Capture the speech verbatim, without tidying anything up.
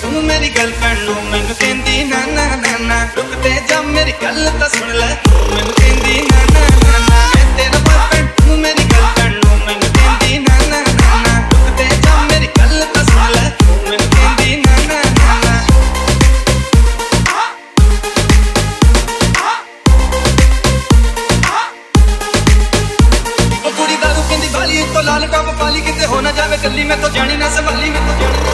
तू मेरी गर्लफ्रेंड नू मैनू कहंदी ना ना ना ना, रुकते जा मेरी गल तां सुन ले, तू मैनू कहंदी ना ना ना ना, मैं तेरा बॉयफ्रेंड तू मेरी गर्लफ्रेंड नू मैनू कहंदी ना ना ना ना, रुकते जा मेरी गल तां सुन ले, तू मैनू कहंदी ना ना ना ना। ओ कुड़ी दारू कहंदी वाली तो लाल टॉप पाली, किते हो ना जावे गली में तो जानी ना संभाली, मैं तो जानी